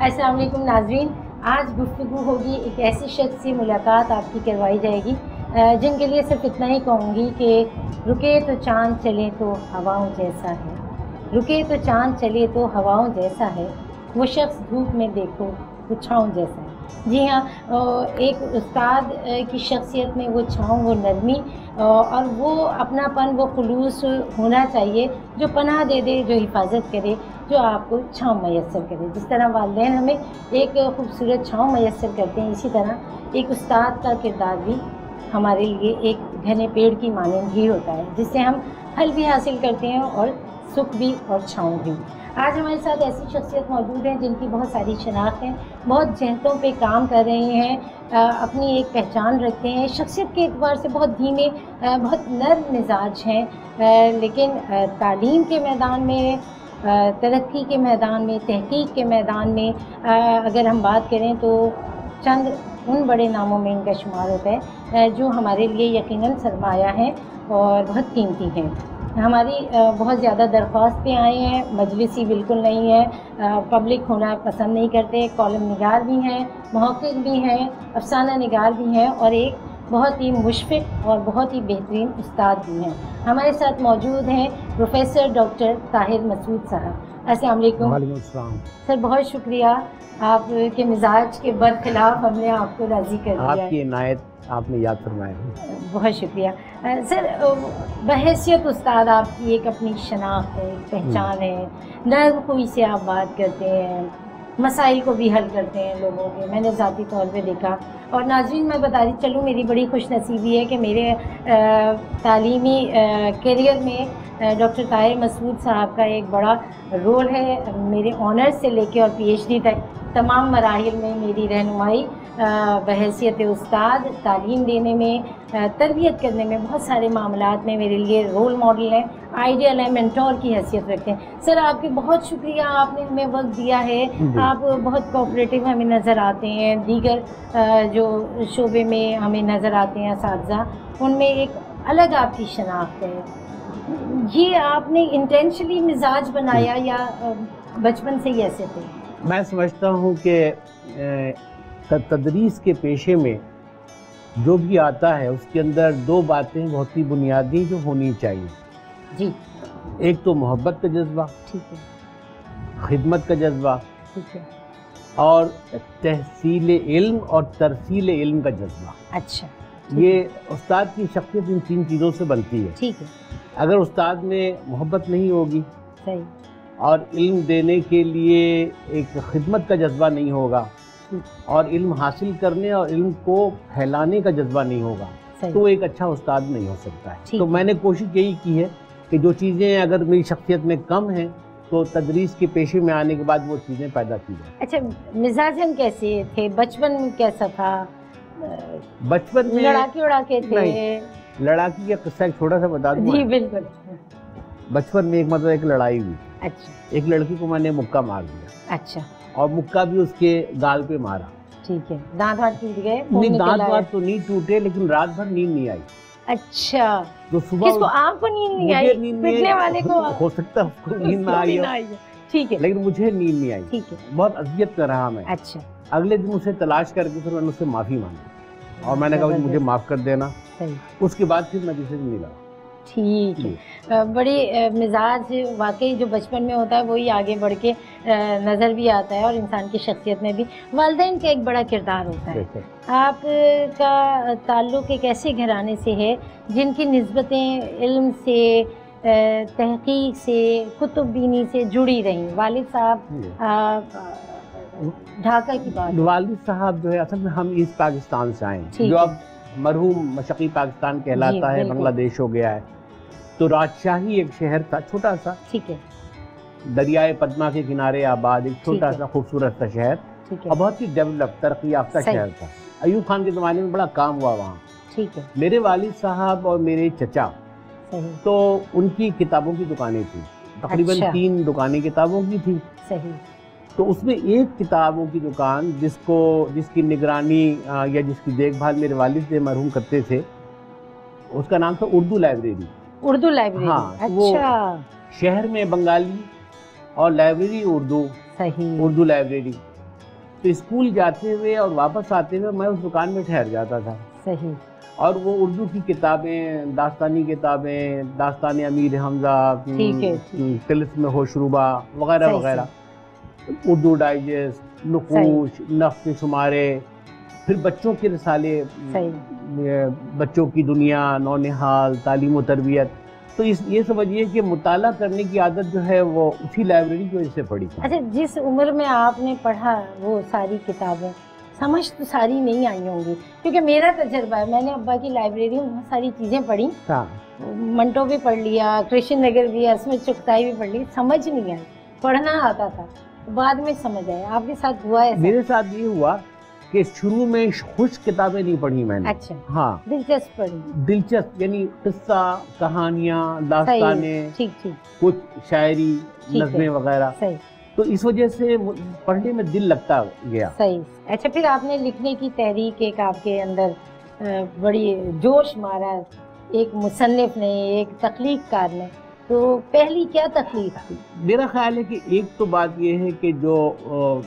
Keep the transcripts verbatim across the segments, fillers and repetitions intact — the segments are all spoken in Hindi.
अस्सलाम वालेकुम नाज़रीन, आज गुफ्तगू होगी एक ऐसी शख्स से मुलाकात आपकी करवाई जाएगी जिनके लिए सिर्फ इतना ही कहूँगी कि रुके तो चाँद चले तो हवाओं जैसा है, रुके तो चाँद चले तो हवाओं जैसा है, वो शख्स धूप में देखो तो छाँव जैसा है। जी हाँ, एक उस्ताद की शख्सियत में वो छाँव, वो नरमी और वो अपनापन, वो खुलूस होना चाहिए जो पनाह दे दे, जो हिफाजत करे, जो आपको छाँव मैसर करे। जिस तरह वालिदैन हमें एक खूबसूरत छाँव मैसर करते हैं, इसी तरह एक उस्ताद का किरदार भी हमारे लिए एक घने पेड़ की मानंद ही होता है, जिससे हम फल भी हासिल करते हैं और सुख भी और छाँव भी। आज हमारे साथ ऐसी शख्सियत मौजूद हैं जिनकी बहुत सारी शनाख्त हैं, बहुत जहतों पे काम कर रहे हैं, अपनी एक पहचान रखते हैं, शख्सियत के एतबार से बहुत धीमे, बहुत नर्म मिजाज हैं, लेकिन तालीम के मैदान में, तरक्की के मैदान में, तहकीक के मैदान में अगर हम बात करें तो चंद उन बड़े नामों में इनका शुमार होता है जो हमारे लिए यकीनन सरमाया है और बहुत कीमती हैं। हमारी बहुत ज़्यादा दरख्वास्त पे आए हैं, मजलिसी बिल्कुल नहीं है, पब्लिक होना पसंद नहीं करते, कॉलम निगार भी हैं, मुहक्किक भी हैं, अफसाना निगार भी हैं और एक बहुत ही मुशफ़िक़ और बहुत ही बेहतरीन उस्ताद भी हैं। हमारे साथ मौजूद हैं प्रोफेसर डॉक्टर ताहिर मसूद साहब। अस्सलाम वालेकुम। वालेकुम अस्सलाम। सर बहुत शुक्रिया, आपके मिजाज के बरखिलाफ़ हमने आपको राज़ी कर दिया। आपकी इनायत, आपने याद फरमाया, बहुत शुक्रिया। सर बहैसियत उस्ताद आपकी एक अपनी शनाख्त है, एक पहचान है, नर्म खुई से आप बात करते हैं, मसाइल को भी हल करते हैं लोगों के, मैंने ज़ाती तौर पे देखा। और नाज़रीन मैं बता रही चलूँ, मेरी बड़ी खुशनसीबी है कि मेरे तालीमी करियर में डॉक्टर ताहिर मसूद साहब का एक बड़ा रोल है। मेरे ऑनर्स से लेके और पीएचडी तक तमाम मराहिल में मेरी रहनुमाई बहैसियत उस्ताद, तालीम देने में, तरबियत करने में, बहुत सारे मामलात में मेरे लिए रोल मॉडल हैं, आइडियल है, मेंटोर की हैसियत रखते हैं। सर आपके बहुत शुक्रिया, आपने हमें वक्त दिया है, आप बहुत कोऑपरेटिव हमें नज़र आते हैं, दीगर जो शोबे में हमें नज़र आते हैं असातिज़ा, उनमें एक अलग आपकी शनाख्त है। ये आपने इंटेंशनली मिजाज बनाया या बचपन से ही ऐसे थे? मैं समझता हूँ कि तदरीस के पेशे में जो भी आता है उसके अंदर दो बातें बहुत ही बुनियादी जो होनी चाहिए जी। एक तो मोहब्बत का जज्बा, ठीक है, खिदमत का जज्बा, ठीक है, और तहसील इल्म और तरसील इल्म का जज्बा। अच्छा, ये उस्ताद की शख्सियत इन तीन चीज़ों से बनती है। ठीक है। अगर उस्ताद में मोहब्बत नहीं होगी, सही, और इल्म देने के लिए एक खिदमत का जज्बा नहीं होगा, और इल्म हासिल करने और इल्म को फैलाने का जज्बा नहीं होगा, तो एक अच्छा उस्ताद नहीं हो सकता है। तो मैंने कोशिश यही की है कि जो चीज़ें अगर मेरी शख्सियत में कम हैं तो तदरीस के पेशे में आने के बाद वो चीज़ें पैदा की जाए। अच्छा, मिजाजन कैसे थे? बचपन में कैसा था? बचपन में लड़ाके उड़ाके थे? नहीं, लड़ाकी का किस्सा एक छोटा सा बता दूं। जी बिल्कुल। बचपन में एक मतलब एक लड़ाई हुई। अच्छा। एक लड़की को मैंने मुक्का मार दिया। अच्छा। और मुक्का भी उसके गाल पे मारा। ठीक है। दांत वात टूट गए? नहीं, दांत वात तो नहीं टूटे, लेकिन रात भर नींद नहीं आई। अच्छा। तो सुबह किसको? आपको नींद नहीं आई? पिटने वाले को हो सकता है उसको नींद ना आई हो, ठीक है, लेकिन मुझे नींद नहीं आई। ठीक है। बहुत अजियत कर रहा मैं। अच्छा। अगले दिन उसे तलाश करके फिर मैंने उससे माफी मांगी और मैंने कहा मुझे माफ कर देना। सही। उसके बाद फिर मैं किसी से मिला। ठीक है। बड़ी मिजाज वाकई जो बचपन में होता है वही आगे बढ़ के नज़र भी आता है और इंसान की शख्सियत में भी वालिदैन का एक बड़ा किरदार होता है। आपका ताल्लुक़ एक ऐसे घराने से है जिनकी निस्बतें इल्म से, तहकीक से, कुतुबीनी से जुड़ी रहीं। वालिद साहब ढाका की बात, वालिद साहब जो है असल में हम ईस्ट पाकिस्तान से आए, जो अब मरहूम मशक़ी पाकिस्तान कहलाता है, बांग्लादेश हो गया है। तो राजशाही एक शहर था छोटा सा, ठीक है, दरियाए पद्मा के किनारे आबाद, एक छोटा सा खूबसूरत सा शहर और बहुत ही डेवलप तरक्की याफ्ता शहर था। अयूब खान के ज़माने में बड़ा काम हुआ वहाँ। ठीक है। मेरे वालिद साहब और मेरे चचा, तो उनकी किताबों की दुकानें थी, तकरीबन अच्छा। तीन दुकानें किताबों की थी। सही। तो उसमें एक किताबों की दुकान जिसको जिसकी निगरानी या जिसकी देखभाल मेरे वालिद से मरहूम करते थे, उसका नाम था उर्दू लाइब्रेरी। उर्दू लाइब्रेरी। हाँ, अच्छा। वो शहर में बंगाली और लाइब्रेरी उर्दू। सही। उर्दू लाइब्रेरी। तो स्कूल जाते हुए और वापस आते हुए मैं उस दुकान में ठहर जाता था। सही। और वो उर्दू की किताबें, दास्तानी किताबें, दास्तान अमीर हमजा, तिलिस्म होशरूबा वगैरह वगैरह, उर्दू डाइजेस्ट, नुकूश, नक्श शुमारे, फिर बच्चों के रिसाले, बच्चों की दुनिया, नौनिहाल, तालीम व तरबियत। तो इस ये समझिए कि मुताला करने की आदत जो है वो उसी लाइब्रेरी की वजह से पड़ी। अच्छा, जिस उम्र में आपने पढ़ा वो सारी किताबें, समझ तो सारी नहीं आई होंगी, क्योंकि मेरा तजर्बा है, मैंने अब्बा की लाइब्रेरी में बहुत सारी चीज़ें पढ़ी। हाँ। मंटो भी पढ़ लिया, कृष्ण नगर भी, असमत चुगताई भी पढ़ ली, समझ नहीं आई। पढ़ना आता था, बाद में समझ आया। आपके साथ हुआ है? मेरे साथ ये हुआ कि शुरू में खुश किताबें नहीं पढ़ी मैंने। अच्छा। हाँ, दिलचस्प पढ़ी। दिलचस्प यानी किस्सा, कहानियाँ, दास्तानें, ठीक ठीक, कुछ शायरी, नज़्में वगैरह। सही। तो इस वजह से पढ़ने में दिल लगता गया। सही। अच्छा, फिर आपने लिखने की तहरीक एक आपके अंदर बड़ी जोश मारा, एक मुसन्निफ ने, एक तख्लीककार ने, तो पहली क्या तख्लीक थी? मेरा ख्याल है कि एक तो बात यह है कि जो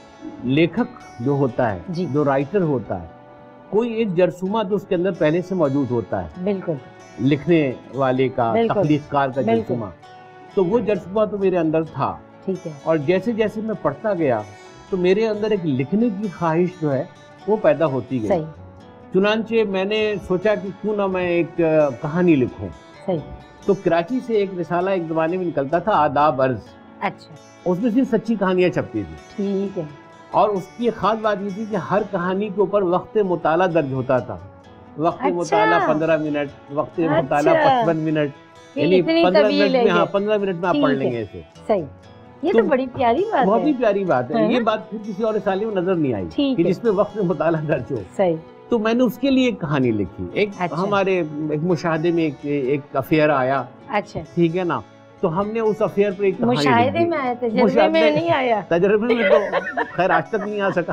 लेखक जो होता है, जो राइटर होता है, कोई एक जरसूमा तो उसके अंदर पहले से मौजूद होता है। बिल्कुल। लिखने वाले का, तख्लीककार का जरसूमा, तो वो जरसूमा तो मेरे अंदर था। ठीक है। और जैसे जैसे मैं पढ़ता गया तो मेरे अंदर एक लिखने की ख्वाहिश जो है वो पैदा होती गई। चुनांचे मैंने सोचा कि क्यों ना मैं एक कहानी लिखूं। सही। तो कराची से एक रिसाला एक ज़माने में निकलता था, आदाब अर्ज। अच्छा। उसमें सिर्फ सच्ची कहानियाँ छपती थी। ठीक है। और उसकी खास बात ये थी कि हर कहानी के ऊपर वक्त मुताला दर्ज होता था। वक्त अच्छा। मुताला पंद्रह मिनट, वक्त अच्छा। मुताला पचपन मिनट, यानी पंद्रह मिनट में, हाँ पंद्रह मिनट में आप पढ़ लेंगे ऐसे। सही। ये तो, तो बड़ी प्यारी बात है। बहुत ही प्यारी बात है, है ये बात फिर किसी और रिसाले में नजर नहीं आई कि जिसमें वक्त मुताला दर्ज हो। सही। तो मैंने उसके लिए एक कहानी लिखी। एक अच्छा। हमारे एक मुशाहदे में एक, एक अफेयर आया। अच्छा। ठीक है ना, तो हमने उस अफेयर पर एक कहानी मुशाहदे में आया, तजर्बे में नहीं आया। तजर्बे में तो खैर आज तक नहीं आ सका।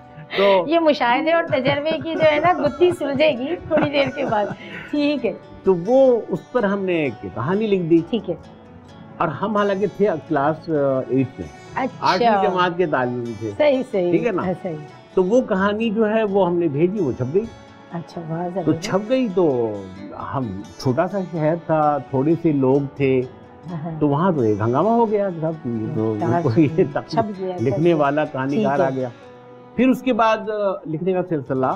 तो ये मुशाहदे और तजर्बे की जो है ना गुत्थी सुलझेगी थोड़ी देर के बाद। ठीक है। तो वो उस पर हमने एक कहानी लिख दी। ठीक है। और हम हालांकि थे क्लास एट में, आठवीं जमात के तालिब थे। सही सही, ठीक है ना। सही। तो वो कहानी जो है वो हमने भेजी, वो छप गई। अच्छा, वाह। तो छप गई तो हम, छोटा सा शहर था, थोड़े से लोग थे, तो वहाँ तो एक हंगामा हो गया सब, तो ये लिखने वाला कहानीकार आ गया। फिर उसके बाद लिखने का सिलसिला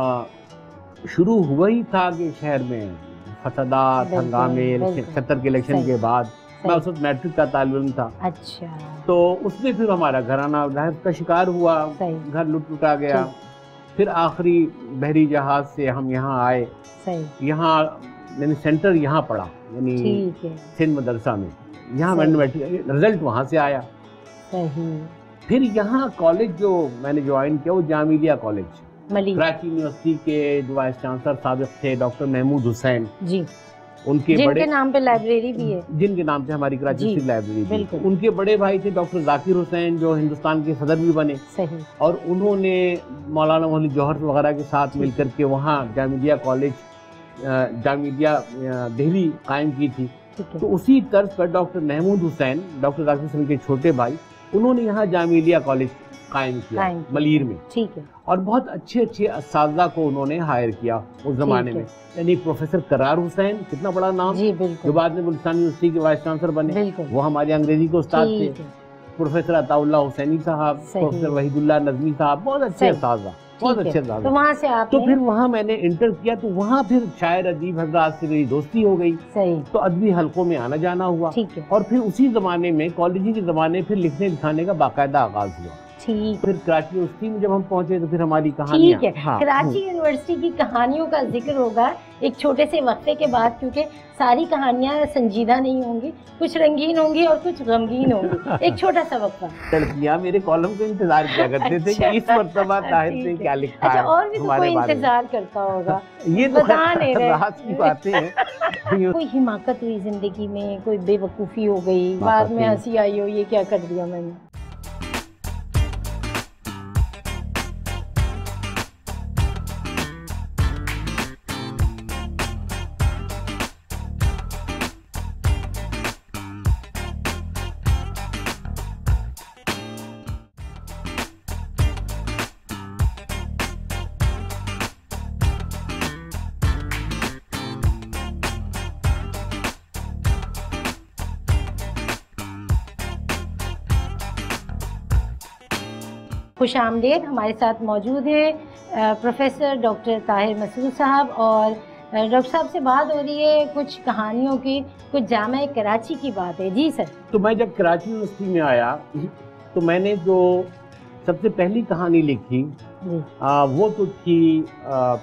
शुरू हुआ ही था कि शहर में फसादात, हंगामे, सत्तर के इलेक्शन के बाद। मैं उस वक्त मैट्रिक का तालिब इल्म था। अच्छा। तो उसमें फिर हमारा घराना लहर का शिकार हुआ, घर लुट लुटा गया। फिर आखिरी बहरी जहाज से हम यहाँ आए। यहाँ मैंने सेंटर यहाँ पढ़ा, यानी सिंध मदरसा में। यहाँ मैंने मैट्रिक रिजल्ट वहाँ से आया। सही। फिर यहाँ कॉलेज जो मैंने ज्वाइन किया वो जामिलिया कॉलेज, कराची यूनिवर्सिटी के जो वाइस चांसलर साबिक थे डॉक्टर महमूद हुसैन जी, उनके जिनके बड़े नाम पे लाइब्रेरी भी है, जिनके नाम से हमारी कराची की लाइब्रेरी थी। उनके बड़े भाई थे डॉक्टर जाकिर हुसैन जो हिंदुस्तान के सदर भी बने। सही। और उन्होंने मौलाना मौलवी जौहर वगैरह के साथ मिलकर के वहाँ जामिलिया कॉलेज, जामिलिया दिल्ली कायम की थी। तो उसी तर्ज पर डॉक्टर महमूद हुसैन, डॉक्टर जाकिर हुसैन के छोटे भाई, उन्होंने यहाँ जामिलिया कॉलेज कायम किया मलीर में। ठीक है। और बहुत अच्छे अच्छे असातिज़ा को उन्होंने हायर किया उस जमाने में, यानी प्रोफेसर करार हुसैन, कितना बड़ा नाम, जो बाद में गुलिस्तान यूनिवर्सिटी के वाइस चांसलर बने, वो हमारे अंग्रेजी के उस्ताद थे। प्रोफेसर अताउल्लाह हुसैनी साहब, प्रोफेसर वहीदुल्लाह नज़मी साहब, बहुत अच्छे असातिज़ा, बहुत अच्छे असातिज़ा। तो वहाँ से आप तो फिर वहाँ मैंने इंटर किया, तो वहाँ फिर शायर अदीब हजरात से मेरी दोस्ती हो गई। सही। तो अदबी हलकों में आना जाना हुआ। ठीक है। और फिर उसी जमाने में, कॉलेज के जमाने, फिर लिखने लिखाने का बाकायदा आगाज हुआ। ठीक। फिर कराची यूनिवर्सिटी में जब हम पहुंचे तो फिर हमारी कहानियां। ठीक है। हाँ। कराची यूनिवर्सिटी की कहानियों का जिक्र होगा एक छोटे से वक्फे के बाद, क्योंकि सारी कहानियां संजीदा नहीं होंगी, कुछ रंगीन होंगी और कुछ गमगीन होंगी। एक छोटा सा वक्फा। लड़कियां मेरे कॉलम का इंतजार किया करते थे कि इस मर्तबा ताहिर ने क्या लिखा है। अच्छा, और भी तो कोई इंतजार करता होगा। ये तो राज की बातें हैं। कोई हिमाकत हुई जिंदगी में, कोई बेवकूफ़ी हो गई, बाद में हंसी आई हो, ये क्या कर दिया मैंने? खुश आमदेद। हमारे साथ मौजूद है प्रोफेसर डॉक्टर ताहिर मसूद साहब, और डॉक्टर साहब से बात हो रही है कुछ कहानियों की, कुछ जामा कराची की बात है। जी सर। तो मैं जब कराची यूनिवर्सिटी में आया तो मैंने जो सबसे पहली कहानी लिखी आ, वो तो थी आ,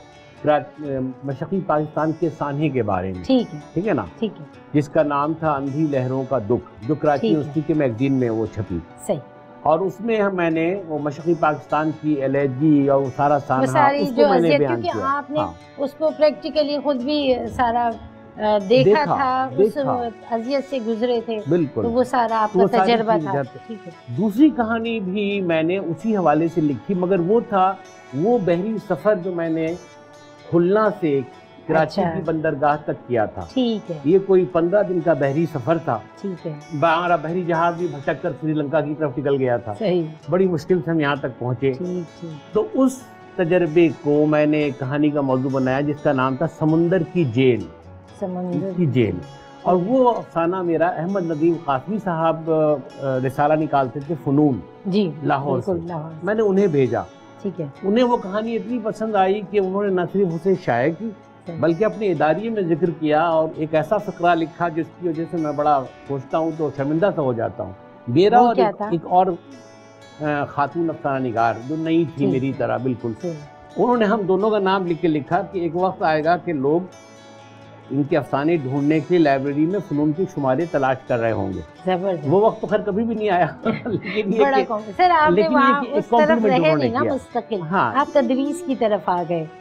मशरक़ी पाकिस्तान के सान्हे के बारे में। ठीक है, ठीक है ना, ठीक है, जिसका नाम था अंधी लहरों का दुख, जो कराची यूनिवर्सिटी के मैगजीन में वो छपी। सही। और उसमें हम मैंने वो मशरक़ी पाकिस्तान की अलहदगी और वो सारा सान्हा उसको मैंने बयान किया। आपने हाँ। उसको प्रैक्टिकली खुद भी सारा देखा, देखा था, देखा। उस अज़ियत से गुजरे थे, बिल्कुल, तो वो सारा आपका तो तजर्बा था। ठीक है। दूसरी कहानी भी मैंने उसी हवाले से लिखी, मगर वो था वो बहरी सफर जो मैंने खुलना से कराची अच्छा। की बंदरगाह तक किया था। ठीक है। ये कोई पंद्रह दिन का बहरी सफर था। ठीक है। हमारा बहरी जहाज भी भटक कर श्रीलंका की तरफ निकल गया था। सही। बड़ी मुश्किल से हम यहाँ तक पहुँचे। तो उस तजर्बे को मैंने कहानी का मौजू बनाया, जिसका नाम था समुंदर की जेल। समुंदर की जेल। और वो अफसाना मेरा अहमद नदीम कासमी साहब रिसाला निकालते थे फ़ुनून जी लाहौर से, मैंने उन्हें भेजा। ठीक है। उन्हें वो कहानी इतनी पसंद आई कि उन्होंने न सिर्फ उसे शाये की बल्कि अपने इदारिये में जिक्र किया, और एक ऐसा फकरा लिखा जिसकी वजह से मैं बड़ा सोचता हूँ तो शर्मिंदा सा हो जाता हूँ। मेरा और एक, एक और खातून अफसाना निगार जो नई थी मेरी तरह बिल्कुल, उन्होंने हम दोनों का नाम लिख के लिखा कि एक वक्त आएगा कि लोग इनके अफसाने ढूंढने के लिए लाइब्रेरी में फ़ुनून की शुमारे तलाश कर रहे होंगे। वो वक्त तो खैर कभी भी नहीं आया। लेकिन ये बड़ा कि, सर आपने वहाँ उस तरफ रहे नहीं ना मुस्तकिल। हाँ। आप तदरीस की तरफ आ गए।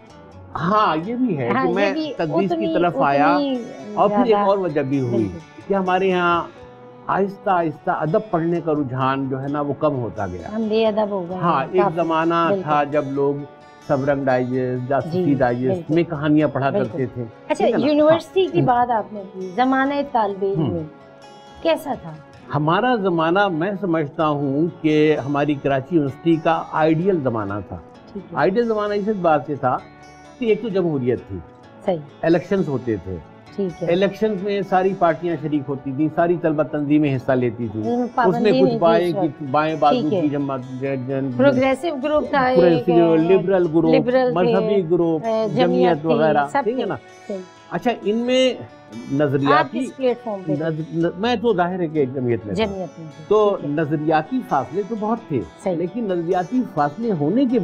हाँ, ये भी है हाँ, कि मैं तदरीस की तरफ आया। और फिर एक और वजह भी हुई कि हमारे यहाँ आहिस्ता आहिस्ता अदब पढ़ने का रुझान जो है ना वो कम होता गया। हम बेअदब हो गए। हाँ, एक जमाना था जब लोग सबरंग डाइजेस्ट, जासूसी डाइजेस्ट में कहानियां पढ़ा करते थे। अच्छा, यूनिवर्सिटी की बात आपने की, ज़माने तालिबे इल्म कैसा था? हमारा ज़माना मैं समझता हूँ कि हमारी कराची यूनिवर्सिटी का आइडियल ज़माना था। आइडियल ज़माना इस बात से था कि एक तो जमहूरियत थी, सही, इलेक्शंस होते थे, ठीक है, इलेक्शंस में सारी पार्टियां शरीक होती थी, सारी तलबा तंजीमें हिस्सा लेती थी, उसमें कुछ बाएं की बाएं बाजू की जमात, प्रोग्रेसिव ग्रुप था, लिबरल ग्रुप, मजहबी ग्रुप, जमीयत वगैरह, ठीक है ना। अच्छा, इनमें नजरियाती प्लेटफॉर्म पे नज, मैं तो जाहिर है कि जमीयत में जमीयत में तो नजरियाती फासले तो बहुत थे, लेकिन नजरियाती फासले होने के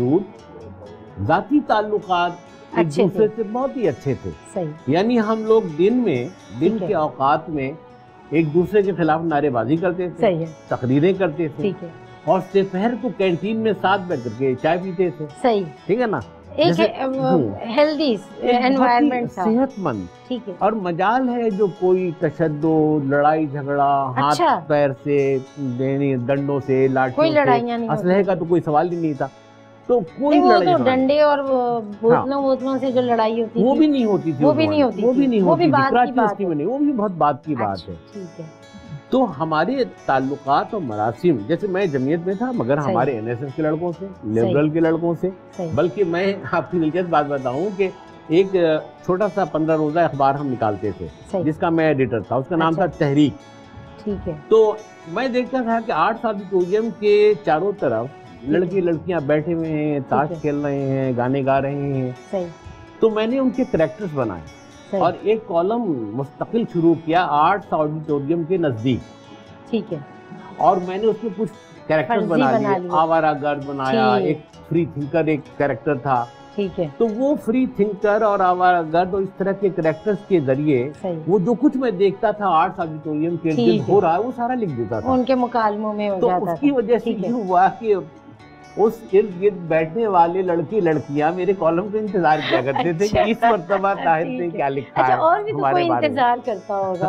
बावजूद जाती ताल्लुकात एक दूसरे से बहुत ही अच्छे थे। सही। यानी हम लोग दिन में दिन के औकात में एक दूसरे के खिलाफ नारेबाजी करते थे, सही है, तकरीरें करते थे, ठीक है, और दोपहर को कैंटीन में साथ बैठ करके चाय पीते थे। सही, ठीक है ना, एक हेल्दी एनवायरनमेंट था, सेहतमंद, ठीक है। और मजाल है जो कोई तशद्दुद, लड़ाई झगड़ा, अच्छा, हाथ पैर से, डंडों से, लाठियों से, असलहे का तो कोई सवाल ही नहीं था। तो कोई लड़ाई तो डंडे और बोतलों बोतलों से जो लड़ाई होती वो भी नहीं होती थी, वो भी नहीं होती, वो भी नहीं होती, कराची यूनिवर्सिटी में नहीं, वो भी बहुत बात की बात है। ठीक है। तो हमारे ताल्लुकात और मरासिम, जैसे मैं जमीयत में था मगर हमारे एनएसएस के लड़कों से, लिबरल के लड़कों से, बल्कि मैं आपकी दिलचस्प बात बताऊं कि एक छोटा सा पंद्रह रोजा अखबार हम निकालते थे जिसका मैं एडिटर था, उसका नाम था तहरीक। ठीक है। तो मैं देखता था कि आर्ट्स ऑडिटोरियम के चारों तरफ लड़की लड़कियां बैठे हुए हैं, ताश खेल रहे हैं, गाने गा रहे हैं। सही। तो मैंने उनके कैरेक्टर्स बनाए और एक कॉलम मुस्तकिल शुरू किया आर्ट्स ऑडिटोरियम के नजदीक। ठीक है। और मैंने उसमें कुछ कैरेक्टर्स बना लिए, आवारागर्द बनाया, एक फ्री थिंकर एक कैरेक्टर था। ठीक है। तो वो फ्री थिंकर और आवारागर्द और इस तरह के कैरेक्टर्स के जरिए वो जो कुछ मैं देखता था आर्ट्स ऑडिटोरियम के इर्द हो रहा है वो सारा लिख देता था, उनके मुकालमों में हो जाता था। तो उसकी वजह से ये हुआ कि उस इर्द गिर्द बैठने वाले लड़के लड़कियां मेरे कॉलम का इंतजार किया करते थे कि इस मरतबा ताहिर ने क्या लिखा है। और भी तो कोई इंतजार करता होगा।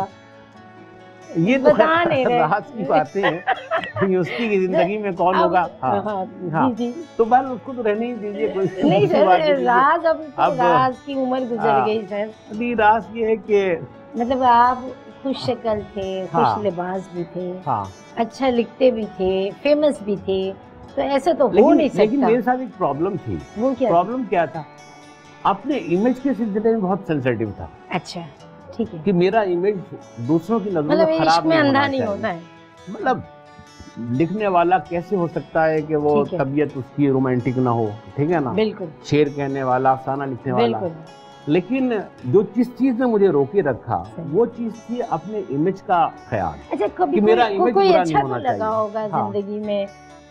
ये तो राज की बातें हैं, यूनिवर्सिटी की जिंदगी में कौन होगा। हाँ, हाँ, हाँ, जी, जी। तो बस उसको तो रहने ही दीजिए, कोई नहीं सर, राज अब तो राज की उम्र गुजर गई सर। अभी राज ये है कि मतलब आप खुश शक्ल थे, खुश लिबास भी थे, अच्छा लिखते भी थे, फेमस भी थे, तो ऐसे तो हो नहीं सकता। लेकिन मेरे साथ एक प्रॉब्लम थी। वो क्या? प्रॉब्लम क्या था? अपने इमेज के सिलसिले में बहुत सेंसिटिव था। अच्छा, ठीक है। कि मेरा इमेज दूसरों की नजरों में खराब नहीं होना चाहिए। मतलब लिखने वाला कैसे हो सकता है कि वो तबीयत उसकी रोमांटिक ना हो, ठीक है ना, बिल्कुल, शेर कहने वाला, अफसाना लिखने वाला, लेकिन जो जिस चीज ने मुझे रोके रखा वो चीज थी अपने इमेज का ख्याल। अच्छा, कभी कि मेरा इमेज कोई बुरा अच्छा नहीं होना लगा होगा जिंदगी में?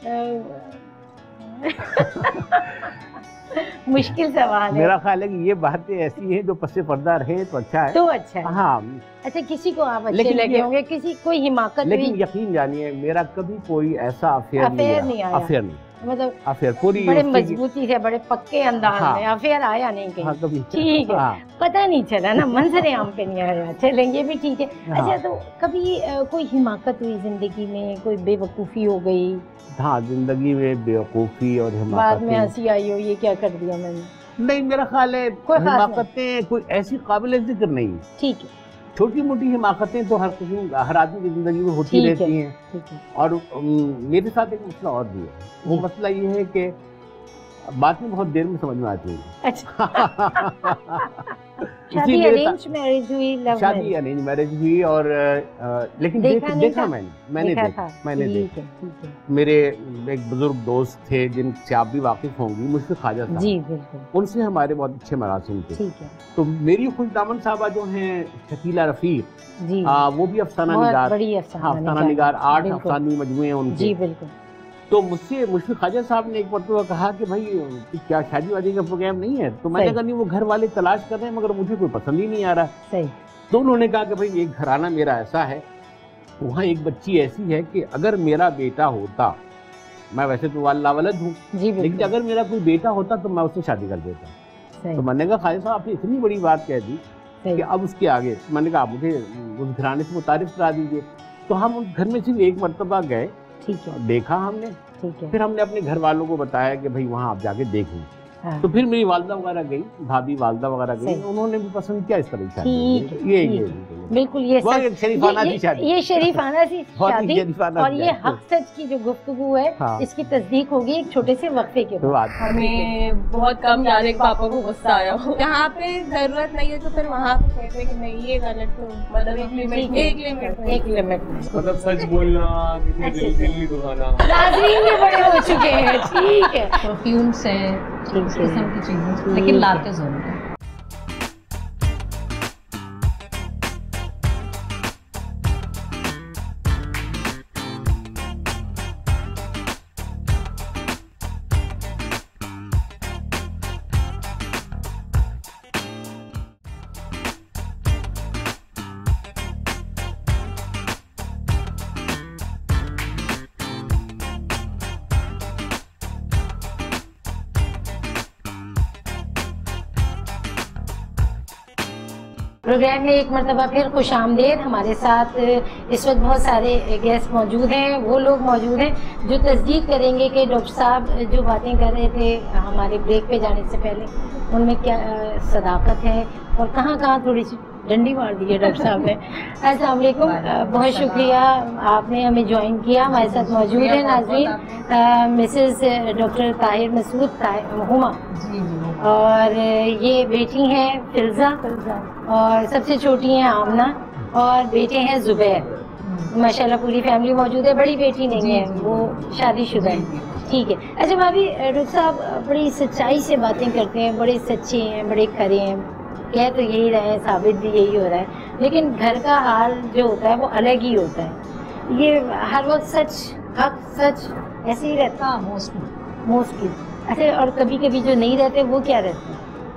मुश्किल सवाल है। मेरा ख्याल है कि ये बातें ऐसी हैं जो पसे पर्दा रहे तो अच्छा है। तो अच्छा है। हाँ। अच्छा, किसी को आप अच्छे लगे होंगे, किसी कोई हिमाकत, लेकिन यकीन जानिए मेरा कभी कोई ऐसा अफेयर अफेयर नहीं आया। अफेयर नहीं, मतलब अफेयर पूरी बड़े मजबूती से, बड़े पक्के अंदाज में अफेयर आया नहीं कहीं। हाँ, कभी ठीक है। हाँ। पता नहीं चला ना, मंजरे आम पे नहीं आया। चलेंगे भी ठीक है। हाँ। अच्छा, तो कभी आ, कोई हिमाकत हुई जिंदगी में, कोई बेवकूफ़ी हो गई? हाँ, जिंदगी में बेवकूफ़ी और हिमाकत, बाद में हंसी आई हो ये क्या कर दिया मैंने? नहीं, मेरा ख्याल है हिमाकतें कोई ऐसी काबिल जिक्र नहीं। ठीक है, छोटी मोटी हिमाकतें तो हर किसी हर आदमी की जिंदगी में होती रहती हैं। और मेरे साथ एक मसला और भी है। वो मसला ये है कि बात में बहुत देर में समझ में आती है। अच्छा। शादी अरेंज मैरिज हुई, लव शादी अरेंज मैरिज हुई और आ, लेकिन देखा, देख, देखा मैंने मैंने देखा, देखा मैंने देखा। मेरे एक बुजुर्ग दोस्त थे जिनसे आप भी वाकिफ होंगी, मुझसे ख्वाजा साहब। जी बिल्कुल। उनसे हमारे बहुत अच्छे मरासिम थे। ठीक है। तो मेरी खुशदामन साहबा जो हैं शकीला रफीक जी, आ, वो भी अफसाना निगार, बड़ी अफसाना निगार, आठ अफसानी मजमूए हैं उनके। जी बिल्कुल। तो मुझसे मुझसे ख्वाजा साहब ने एक मरतबा कहा कि भाई क्या शादी वादी का प्रोग्राम नहीं है? तो मैंने कहा नहीं, वो घर वाले तलाश कर रहे हैं मगर मुझे कोई पसंद ही नहीं आ रहा। सही। तो उन्होंने कहा कि भाई एक घराना मेरा ऐसा है, वहाँ एक बच्ची ऐसी है कि अगर मेरा बेटा होता, मैं वैसे तो वाला वलद हूँ, लेकिन अगर मेरा कोई बेटा होता तो मैं उससे शादी कर देता। तो मैंने कहा ख्वाजा साहब आपने इतनी बड़ी बात कह दी कि अब उसके आगे मैंने कहा मुझे उस घराने से मुतारिफ करा दीजिए। तो हम उस घर में सिर्फ एक मरतबा गए, ठीक है, देखा हमने, ठीक है, फिर हमने अपने घर वालों को बताया कि भाई वहाँ आप जाके देखें। हाँ। तो फिर मेरी वालदा वगैरह गई, भाभी वालदा वगैरह गई, उन्होंने भी पसंद किया इस तरह शादी। ये ये बिल्कुल ये शरीफाना सी शादी, ये शरीफाना सी शादी और ये हक सच की जो गुफ्तगू है, हाँ, इसकी तस्दीक होगी एक छोटे से वक्फे के बाद। हमें बहुत कम याद है पापा को गुस्सा आया हो, जहाँ पे जरूरत नहीं है तो फिर वहाँ पे कहते हैं कि नहीं ये गलत, तो मतलब एक लिमिट एक लिमिट एक लिमिट मतलब सच बोलना, किसी दिल नहीं दुखाना। नाज़रीन भी बड़े हो चुके हैं, ठीक है, परफ्यूम्स हैं, इस किस्म की चीजें, लेकिन लाते जरूर हैं। प्रोग्राम में एक मरतबा फिर खुश आमदेद। हमारे साथ इस वक्त बहुत सारे गेस्ट मौजूद हैं। वो लोग मौजूद हैं जो तस्दीक करेंगे कि डॉक्टर साहब जो बातें कर रहे थे हमारे ब्रेक पे जाने से पहले, उनमें क्या सदाकत है और कहाँ कहाँ थोड़ी सी डंडी मार दी है डॉक्टर साहब ने। अस्सलाम वालेकुम, बहुत शुक्रिया आपने हमें ज्वाइन किया। हमारे साथ मौजूद है नाज़रीन मिसेस डॉक्टर ताहिर मसूद हुमा, और ये बेटी हैं फिल्जा, और सबसे छोटी हैं आमना, और बेटे हैं जुबैर। माशाल्लाह पूरी फैमिली मौजूद है। बड़ी बेटी नहीं है, वो शादीशुदा है। ठीक है। अच्छा भाभी, डॉक्टर साहब बड़ी सच्चाई से बातें करते हैं, बड़े सच्चे हैं, बड़े खरे हैं, कह तो यही रहे हैं, साबित भी यही हो रहा है, लेकिन घर का हाल जो होता है वो अलग ही होता है। ये हर वक्त सच, हक सच ऐसे ही रहता है मोस्टली मोस्टली अच्छा, और कभी कभी जो नहीं रहते वो क्या रहते हैं?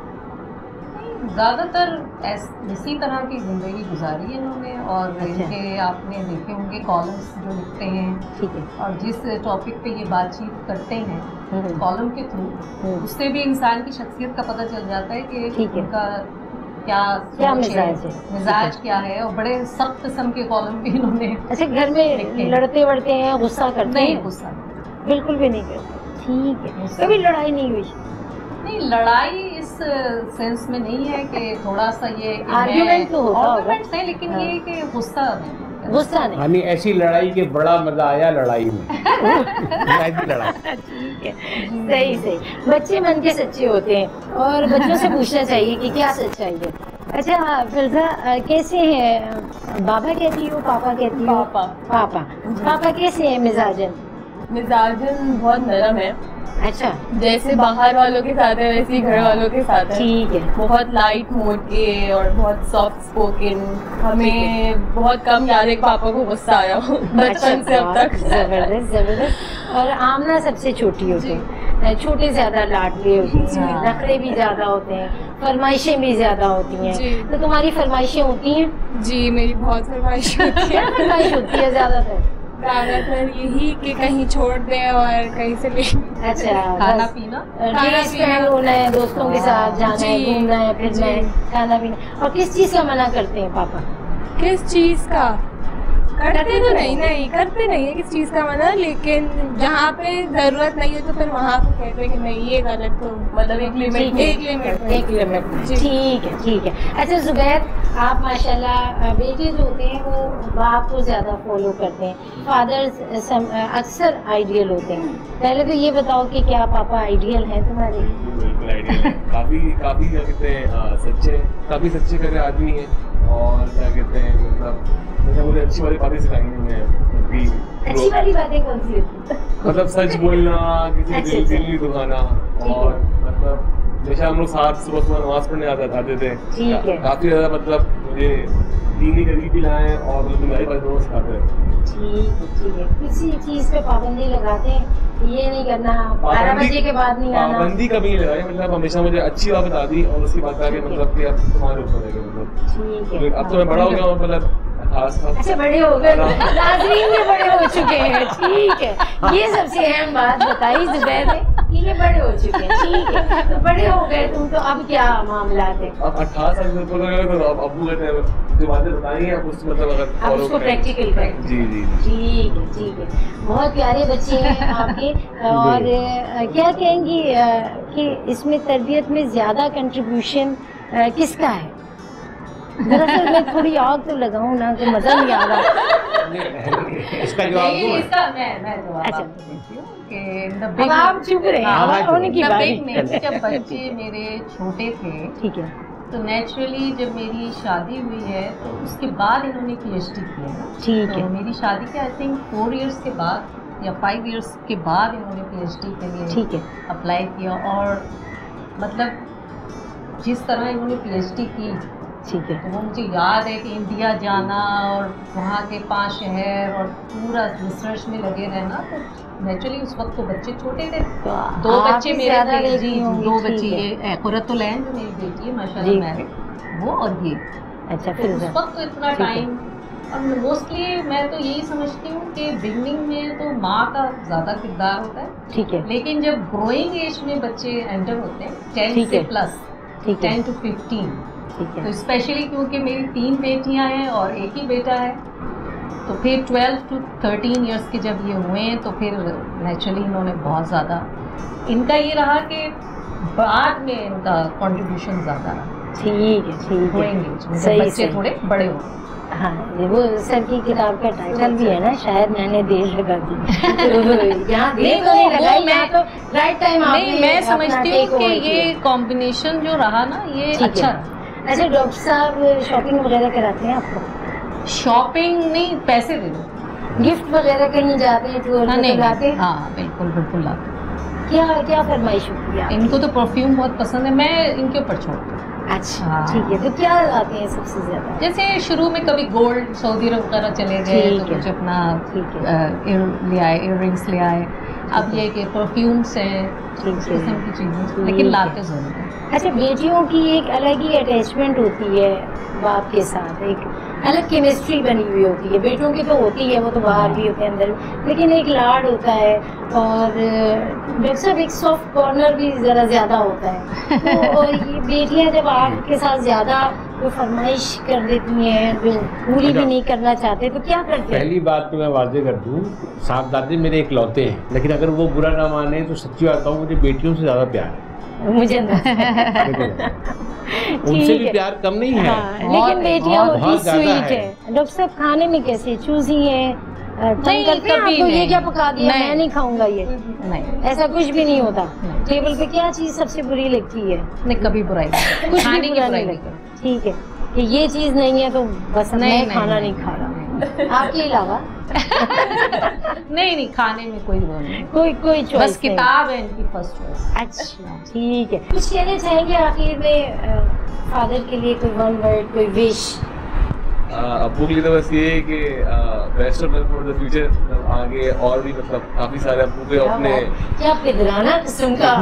ज़्यादातर इसी तरह की ज़िंदगी गुजारी है इन्होंने, और अच्छा। इनके आपने देखे होंगे कॉलम्स जो लिखते हैं, ठीक है, और जिस टॉपिक पे ये बातचीत करते हैं कॉलम के थ्रू, उससे भी इंसान की शख्सियत का पता चल जाता है कि उनका क्या क्या मिजाज है, मिजाज क्या है। और बड़े सख्त किस्म के कॉलम भी इन्होंने। अच्छा, घर में लड़ते वड़ते हैं, गुस्सा करते हैं? गुस्सा बिल्कुल भी नहीं करते। ठीक है। कभी लड़ाई नहीं हुई? नहीं, लड़ाई इस सेंस में नहीं है कि थोड़ा सा ये आर्ग्यूमेंट तो होता होगा, नहीं, लेकिन हाँ। ये कि गुस्सा गुस्सा नहीं, यानी ऐसी लड़ाई के बड़ा मजा आया लड़ाई में। ऐसी लड़ाई। ठीक है, सही सही। बच्चे मन के सच्चे होते हैं और बच्चों से पूछना चाहिए कि क्या सच्चाई है। अच्छा फिल्जा, कैसे हैं? बाबा कहती हो, पापा कहती हो? पापा। पापा पापा कैसे हैं मिजाजन? मिजाजन बहुत नरम है। अच्छा, जैसे बाहर वालों के साथ है वैसे ही घर वालों के साथ है। ठीक है। बहुत लाइट मोड के और बहुत सॉफ्ट स्पोकन। हमें बहुत कम याद है पापा को गुस्सा आया हो बचपन से अब तक। जबरदस्त जबरदस्त। और आमना सबसे छोटी होती है, छोटे ज्यादा लाडले होते हैं, नखरे भी ज्यादा होते हैं, फरमाइशें भी ज्यादा होती हैं। तो तुम्हारी फरमाइशें होती हैं? जी मेरी बहुत फरमाइश होती है। क्या फरमाइश होती है ज्यादातर? ज्यादातर यही कि कहीं छोड़ दें और कहीं से ले। अच्छा, खाना पीना, खाना पीना होना है, दोस्तों के साथ जाना है, घूमना है, फिरना है, खाना पीना। और किस चीज का मना करते हैं पापा? किस चीज का? करते तो नहीं नहीं करते नहीं है किस चीज का मना, लेकिन जहाँ पे जरूरत नहीं है तो फिर वहाँ पे कहते हैं कि नहीं ये गलत, तो मतलब एक लिमिट एक लिमिट एक लिमिट। ठीक है ठीक है। अच्छा जुबैर, आप माशाल्लाह बेटे जो होते हैं वो बाप को ज़्यादा फॉलो करते हैं, फादर्स अक्सर आइडियल होते हैं। पहले तो ये बताओ कि क्या पापा आइडियल हैं तुम्हारे? बिल्कुल आइडियल है। काफी काफी क्या कहते हैं सच्चे काफी सच्चे करे आदमी हैं, और क्या कहते हैं मतलब जैसे मुझे अच्छी वाली बातें सिखाई हैं। अच्छी वाली बातें कौन सी होती है? मतलब सच बोलना, किसी अच्छा, दिल दिल नहीं दुखाना, और मतलब जैसे हम लोग साथ सुबह सुबह नमाज पढ़ने आते आते थे। ठीक है। काफी ज्यादा मतलब मुझे दीनी करीब भी लाए और मतलब दुनियावी बातें दोनों सिखाते हैं। ठीक है ठीक है। किसी चीज पे पाबंदी लगाते हैं, ये नहीं करना, बारह बजे के बाद नहीं आना? पाबंदी कभी नहीं लगाई, मतलब हमेशा मुझे अच्छी बात बता दी और उसके बाद आगे मतलब कि अब तुम्हारे ऊपर है मतलब। ठीक है। अब तो मैं बड़ा हो गया हूँ, मतलब अच्छा बड़े हो गए, नाज़रीन भी बड़े हो चुके हैं। ठीक है, ये सबसे अहम बात बताई जुबैर ने कि ये बड़े हो चुके हैं। ठीक है, तो बड़े हो गए तुम, तो अब क्या मामला है? अब अठारह साल से ऊपर हो गए तो अब अब्बू कहते हैं जो बातें बताई हैं आप उसको मतलब अगर आप उसको प्रैक्टिकल करें। जी जी ठीक है ठीक है। बहुत प्यारे बच्चे हैं आपके। और क्या कहेंगी कि इसमें तरबियत में ज़्यादा कंट्रीब्यूशन किसका है? दरअसल मैं थोड़ी आग तो लगाऊं ना कि मजा नहीं आ रहा। इसका जवाब दूं? इसका मैं मैं जवाब अच्छा। आपको देती हूँ कि अब आप चुप रहे हैं, उनकी बारी। जब बच्चे मेरे छोटे थे, ठीक है, तो नेचुरली जब मेरी शादी हुई है तो उसके बाद इन्होंने पीएचडी किया है। ठीक है। तो मेरी शादी के आई थिंक फोर इयर्स के बाद या फाइव इयर्स के बाद इन्होंने पीएचडी के लिए ठीक है अप्लाई किया। और मतलब जिस तरह इन्होंने पीएचडी की, ठीक है, तो वो मुझे याद है कि इंडिया जाना और वहाँ के पांच शहर और पूरा रिसर्च में लगे रहना। तो नेचुरली उस वक्त तो बच्चे छोटे थे, तो दो बच्चे मेरे थे। जी जी, दो ठीक बच्चे, है। ये कुरतुल लैन जो मेरी बेटी है माशाल्लाह मैरिड, वो और ये। अच्छा, तो फिर उस वक्त तो इतना ठीक है। टाइम, और मोस्टली मैं तो यही समझती हूँ कि बिगनिंग में तो माँ का ज़्यादा किरदार होता है, ठीक है, लेकिन जब ग्रोइंग एज में बच्चे एंटर होते हैं टेन ठीक से है। प्लस, ठीक है, टेन टू फिफ्टीन, ठीक तो है, स्पेशली क्योंकि मेरी तीन बेटियां हैं और एक ही बेटा है, तो फिर ट्वेल्व टू थर्टीन इयर्स के जब ये हुए हैं तो फिर नेचुरली इन्होंने बहुत ज़्यादा, इनका ये रहा कि बाद में इनका कंट्रीब्यूशन ज़्यादा रहा। ठीक है, ठीक है, होंगे बच्चे थोड़े बड़े हों। हाँ, वो सर की किताब का टाइटल भी है ना, शायद मैंने देर लगा दी। तो यहाँ देर तो नहीं लगाई, यहाँ तो राइट टाइम आपने। नहीं, मैं समझती हूँ कि ये कॉम्बिनेशन जो रहा ना ये अच्छा रहा। अच्छा डॉक्टर साहब शॉपिंग वगैरह कराते हैं आपको? शॉपिंग नहीं, पैसे दे दो। गिफ्ट वगैरह कहीं जाते हैं, टूर नहीं लाते हैं? हाँ बिल्कुल बिल्कुल लाते। क्या क्या फरमाइश होती है? इनको तो परफ्यूम बहुत पसंद है, मैं इनके ऊपर छोड़ती हूँ। अच्छा हाँ। ठीक है, तो क्या लाते हैं सबसे ज्यादा? जैसे शुरू में कभी गोल्ड सऊदी अरब वगैरह चले गए तो कुछ अपना ले आए, इयर रिंग्स ले आए। अब ये कि परफ्यूम्स हैं, इस किस्म की चीज़ें, लेकिन लाते जरूर हैं। अच्छा, बेटियों की एक अलग ही अटैचमेंट होती है बाप के साथ, एक अलग केमिस्ट्री बनी हुई होती है। बेटों की तो होती है, वो तो बाहर भी होते हैं अंदर, लेकिन एक लाड होता है और डॉक्टर साहब एक सॉफ्ट कॉर्नर भी ज़रा ज़्यादा होता है। तो और ये बेटियां जब आपके साथ ज़्यादा जो फरमाइश कर देती हैं, जो पूरी भी नहीं करना चाहते, तो क्या करते हैं? पहली बात तो मैं वाजे कर दूँ, साहबजादे मेरे इकलौते हैं, लेकिन अगर वो बुरा ना माने तो सच्ची बात कहूँ, मुझे बेटियों से ज़्यादा प्यार है। मुझे उनसे भी प्यार कम नहीं है। हाँ, लेकिन बेटियां होती स्वीट है। डॉक्टर साहब खाने में कैसे चूजी है? नहीं, करते हैं आपको, ये क्या पका दिया, नहीं, मैं नहीं खाऊंगा ये, नहीं, ऐसा कुछ भी नहीं होता। टेबल पे क्या चीज सबसे बुरी लगती है? नहीं, कभी बुराई कुछ खाने भी की बुरा बुराई नहीं नहीं लगता। ठीक है कि ये चीज़ नहीं है तो बस नहीं, मैं खाना नहीं, नहीं खा रहा आपके अलावा नहीं नहीं खाने में कोई वो नहीं, कोई कोई चॉइस, बस किताब है इनकी फर्स्ट चॉइस। अच्छा ठीक है। कुछ कहना चाहेंगे आखिर में फादर के लिए, कोई वन वर्ड, कोई विश? अब्बू के लिए तो बस ये है कि best of luck for the future, आगे और भी मतलब काफी सारे अब्बू के अपने क्या पिदराना किस्म का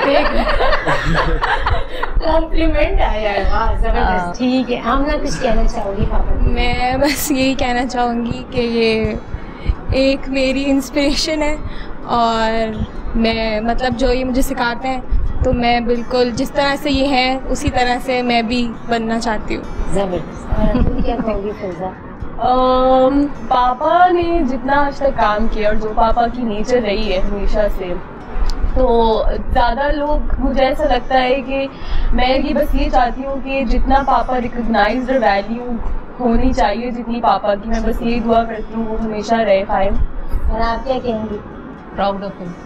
कॉम्प्लीमेंट आया है, वाह जबरदस्त। ठीक है, आमना कुछ कहना चाहोगी पापा? मैं बस यही कहना चाहूँगी कि ये एक मेरी इंस्पिरेशन है और मैं मतलब जो ये मुझे सिखाते हैं तो मैं बिल्कुल जिस तरह से ये है उसी तरह से मैं भी बनना चाहती हूँ। जबरदस्त। और तुम क्या कहोगी फैज़ा? um, पापा ने जितना आज तक काम किया और जो पापा की नेचर रही है हमेशा से, तो ज़्यादा लोग, मुझे ऐसा लगता है कि मैं ये बस ये चाहती हूँ कि जितना पापा रिकॉग्नाइज्ड और वैल्यू होनी चाहिए जितनी पापा की, मैं बस यही दुआ करती हूँ वो हमेशा रहे कायम। और आप क्या कहेंगी? Proud of him.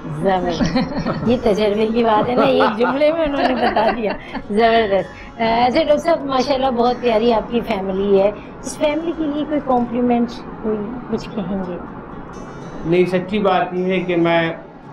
जबरदस्त, ये तजर्बे की बात है ना, एक जुमले में उन्होंने बता दिया। जबरदस्त। अच्छा डॉक्टर साहब, माशाल्लाह बहुत प्यारी आपकी फैमिली है, इस फैमिली के लिए कोई कॉम्प्लीमेंट, कोई कुछ कहेंगे? नहीं, सच्ची बात यह है कि मैं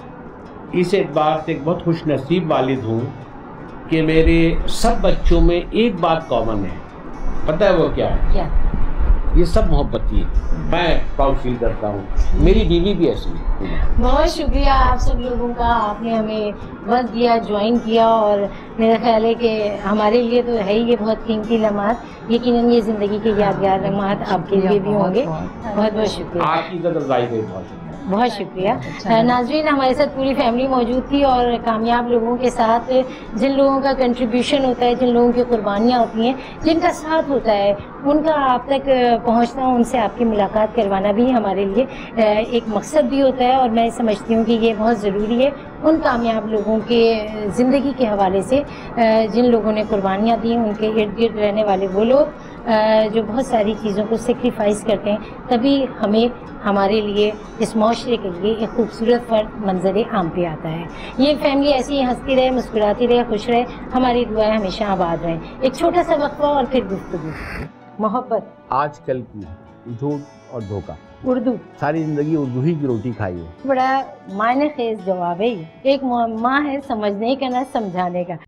इस एतबार से एक बहुत खुश नसीब वालिद हूँ कि मेरे सब बच्चों में एक बात कॉमन है। पता है वो क्या है? क्या? ये सब मोहब्बती है। मैं प्राउड फील करता हूँ, मेरी बीवी भी ऐसी है। बहुत शुक्रिया आप सब लोगों का, आपने हमें वक्त दिया, ज्वाइन किया, और मेरा ख्याल है कि हमारे लिए तो है ही ये बहुत कीमती लम्हात, यकीनन ये ज़िंदगी के यादगार लम्हात आपके लिए भी होंगे। बहुत बहुत शुक्रिया, आपकी कदरदारी है, बहुत शुक्रिया। बहुत शुक्रिया। नाज़रीन, हमारे साथ पूरी फैमिली मौजूद थी और कामयाब लोगों के साथ जिन लोगों का कंट्रीब्यूशन होता है, जिन लोगों की कुर्बानियाँ होती हैं, जिनका साथ होता है, उनका आप तक पहुंचना, उनसे आपकी मुलाकात करवाना भी हमारे लिए एक मकसद भी होता है। और मैं समझती हूँ कि ये बहुत ज़रूरी है उन कामयाब लोगों के ज़िंदगी के हवाले से जिन लोगों ने कुर्बानियाँ दी, उनके इर्द गिर्द रहने वाले वो लोग जो बहुत सारी चीज़ों को सेक्रीफाइस करते हैं, तभी हमें हमारे लिए, इस माशरे के लिए एक खूबसूरत फर्द मंजर आम पे आता है। ये फैमिली ऐसी ही हंसती रहे, मुस्कुराती रहे, खुश रहे, हमारी दुआएं हमेशा आबाद रहें। एक छोटा सा वक्फा और फिर गुफ्तगू। मोहब्बत आजकल की झूठ और धोखा, उर्दू, सारी जिंदगी उर्दू ही की रोटी खाई है। बड़ा मायने खेज जवाब है ये। एक मुअम्मा है समझने का ना समझाने का।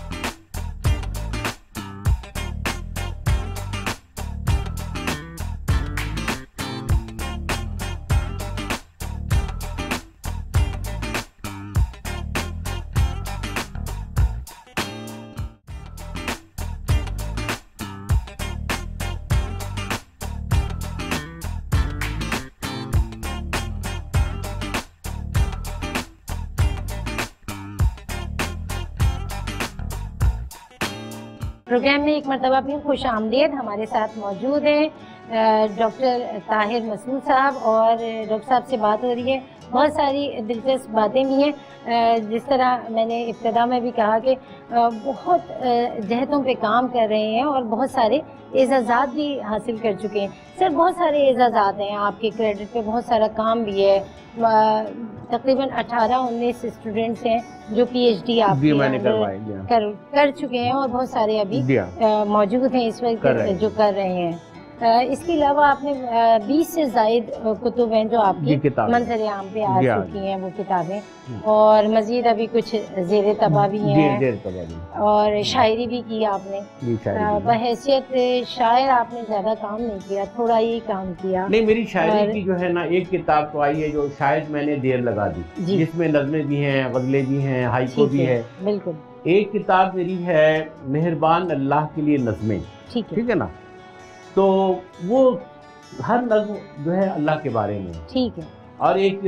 प्रोग्राम में एक मरतबा फिर खुश आमदीद। हमारे साथ मौजूद हैं डॉक्टर ताहिर मसूद साहब, और डॉक्टर साहब से बात हो रही है, बहुत सारी दिलचस्प बातें भी हैं। जिस तरह मैंने इब्तदा में भी कहा कि बहुत जहतों पे काम कर रहे हैं और बहुत सारे एजाज़ात भी हासिल कर चुके हैं। सर, बहुत सारे एजाज़ात हैं आपके, क्रेडिट पे बहुत सारा काम भी है। तकरीबन अठारह उन्नीस स्टूडेंट्स हैं जो पीएचडी आप कर कर चुके हैं, और बहुत सारे अभी मौजूद हैं इस वक्त जो कर रहे हैं। इसके अलावा आपने बीस से ज़ायद कुतुब हैं जो आपकी मंजर आम पे आ चुकी हैं, वो किताबें, और मज़ीद अभी कुछ ज़ेर तबा भी हैं, और शायरी भी की आपने। बहैसियत शायर आपने ज़्यादा काम नहीं किया, थोड़ा ही काम किया। नहीं, मेरी शायरी की जो है ना एक किताब तो आई है जो शायद मैंने देर लगा दी, जिसमें नज़में भी हैं, गज़लें भी हैं, हाइको भी है। बिल्कुल। एक किताब मेरी है मेहरबान अल्लाह के लिए नज़में, ठीक है ना, तो वो हर नज़्म जो है अल्लाह के बारे में, ठीक है, और एक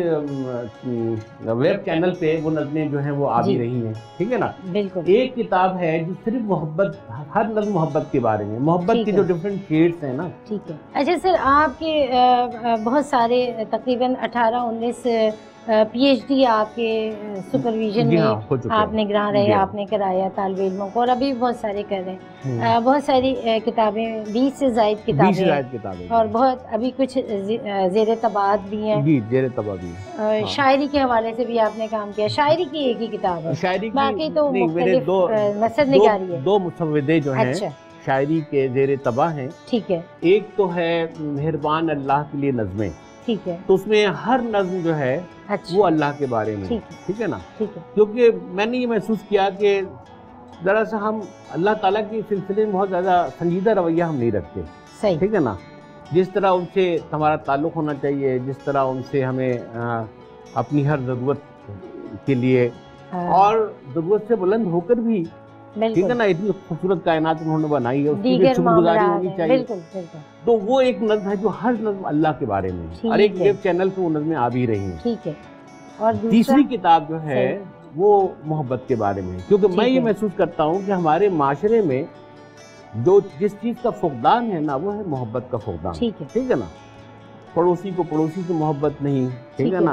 वेब चैनल पे वो नज़में जो हैं वो आ भी रही हैं, ठीक है ना। बिल्कुल। एक किताब है जो सिर्फ मोहब्बत, हर नज़्म मोहब्बत के बारे में, मोहब्बत के जो डिफरेंट शेड्स हैं ना, ठीक है। अच्छा सर, आपके बहुत सारे तकरीबन अठारह उन्नीस पीएचडी आपके सुपरविजन में आप निगरान रहे, आपने कराया तालिब इल्मों को, और अभी बहुत सारे कर रहे हैं। बहुत सारी किताबें, बीस से ज़ायद किताबें, और बहुत अभी कुछ ज़ेर तबाद भी हैं। जी, ज़ेर तबाद भी है। शायरी के हवाले से भी आपने काम किया। शायरी की एक ही किताब है, शायरी बाकी तो मुख्तलिफ नसर निगारी है। दो मुसव्विदे जो हैं शायरी के जेर तबाह हैं। ठीक है। एक तो है मेहरबान अल्लाह के लिए नज़में। ठीक है। तो उसमें हर नज़्म जो है अच्छा। वो अल्लाह के बारे में। ठीक है। ठीक है ना। ठीक है। क्योंकि मैंने ये महसूस किया कि ज़रा सा हम अल्लाह ताला के सिलसिले में बहुत ज़्यादा संजीदा रवैया हम नहीं रखते। सही। ठीक है ना। जिस तरह उनसे हमारा ताल्लुक़ होना चाहिए, जिस तरह उनसे हमें आ, अपनी हर ज़रूरत के लिए और ज़रूरत से बुलंद होकर भी, ठीक है ना, इतनी खूबसूरत कायनात उन्होंने बनाई है, उसकी भी शुक्रगुजारी होनी चाहिए। बिल्कुल, बिल्कुल। तो वो एक नज़्म है जो हर नज़्म अल्लाह के बारे में है और एक वेब चैनल पे वो नज़में आ भी रही हैं। ठीक है। और तीसरी किताब जो है वो मोहब्बत के बारे में है, क्योंकि मैं ये महसूस करता हूँ कि हमारे माशरे में जो जिस चीज़ का फुकदान है ना, वो है मोहब्बत का फुकदान। ठीक है। ठीक है ना। पड़ोसी को पड़ोसी से मोहब्बत नहीं, ठीक है ना।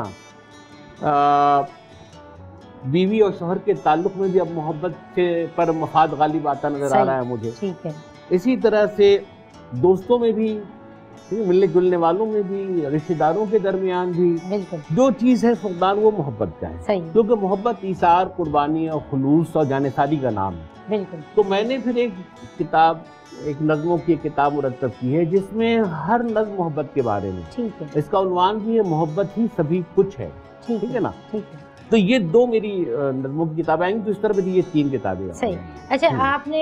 बीवी और शोहर के ताल्लुक में भी अब मोहब्बत से पर मफाद गालिब आता नजर आ रहा है मुझे। ठीक है। इसी तरह से दोस्तों में भी, मिलने जुलने वालों में भी, रिश्तेदारों के दरमियान भी जो चीज़ है फुकदान वो मोहब्बत का है, क्योंकि मोहब्बत ईसार, कुर्बानी और खुलूस और जानेसारी का नाम है। बिल्कुल। तो मैंने फिर एक किताब, एक नज़्मों की किताब मुरतब की है जिसमें हर नज़्म मोहब्बत के बारे में। ठीक है। इसका उन्वान भी है मोहब्बत ही सभी कुछ है। ठीक है ना। ठीक है। तो ये दो मेरी नज़्मों की किताबें आएंगी, तो इस तरह ये तीन किताबें। सही। अच्छा, आपने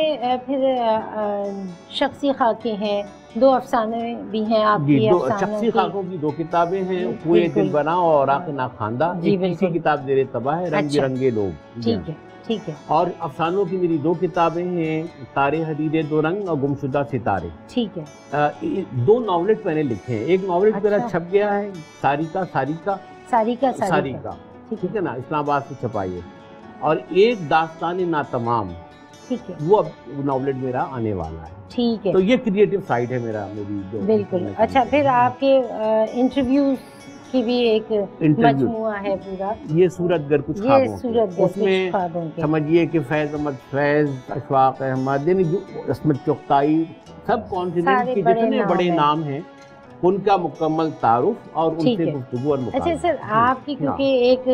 फिर शख्सी खाके हैं, दो अफसाने भी हैं आपकी। दो शख्सी खाकों की दो किताबें हैं, कुए दिल बना और आके ना खांदा। एक तीसरी किताब जेर तबाह है, रंग बिरंगे लोग। ठीक है। ठीक है। और अफसानों की मेरी दो किताबें हैं, तारे हदीदे दो रंग और गुमशुदा सितारे। ठीक है। आ, दो नॉवलेट मैंने लिखे हैं। एक नॉवलेट मेरा छप गया है, सारिका सारिका सारिका सारिका ठीक है ना, इस्लामाबाद से छपाई है। और एक दास्तान ना तमाम, ठीक है, वो अब नॉवलेट मेरा आने वाला है। ठीक है। तो ये क्रिएटिव साइड है मेरा, मेरी जो। बिल्कुल। अच्छा, फिर आपके इंटरव्यूज की भी एक मजमुआ है पूरा, ये सूरत गर कुछ ख्वाबों, उसमें समझिए कि फैज अहमद फैज, अशफाक अहमद, इसमें चुगताई, सब कॉन्फिडेंस के जितने बड़े नाम हैं उनका मुकम्मल तारुफ और उनसे गुफ्तगू और मुकाबला। अच्छा सर, आपकी क्योंकि एक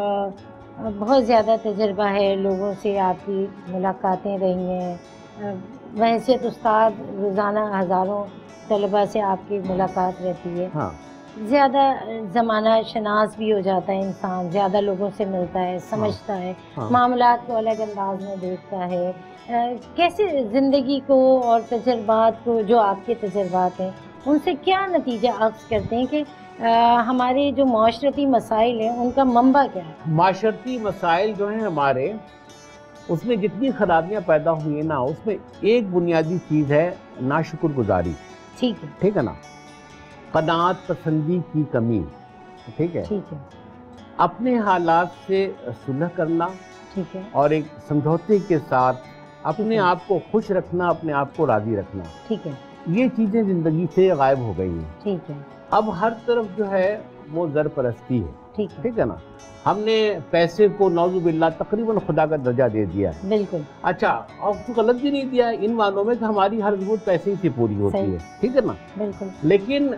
आ, बहुत ज़्यादा तजर्बा है, लोगों से आपकी मुलाकातें रही हैं, वहसियत उस्ताद, रोज़ाना हज़ारों तलबा से आपकी मुलाकात रहती है। हाँ। ज़्यादा ज़माना शनास भी हो जाता है इंसान, ज़्यादा लोगों से मिलता है, समझता हाँ। है, हाँ। मामलात को अलग अंदाज में देखता है। आ, कैसे ज़िंदगी को और तजर्बात को, जो आपके तजर्बात हैं, उनसे क्या नतीजा अक्स करते हैं कि आ, हमारे जो माशरती मसाइल हैं उनका मंबा क्या है? माशरती मसाइल जो हैं हमारे, उसमें जितनी खराबियाँ पैदा हुई हैं ना, उसमें एक बुनियादी चीज़ है नाशुक्रगुजारी। ठीक है। ठीक है ना। क़नाअत पसंदी की कमी। ठीक है। ठीक है। अपने हालात से सुलह करना। ठीक है। और एक समझौते के साथ अपने आप को खुश रखना, अपने आप को राज़ी रखना। ठीक है। ये चीज़ें ज़िंदगी से गायब हो गई हैं। ठीक है। अब हर तरफ जो है वो ज़र परस्ती है। ठीक है। ठीक है ना। हमने पैसे को नौजुबिल्लाह तकरीबन खुदा का दर्जा दे दिया है। बिल्कुल। अच्छा, और तो गलत भी नहीं दिया है इन मानों में कि हमारी हर ज़रूरत पैसे ही से पूरी होती है। ठीक है ना। बिल्कुल। लेकिन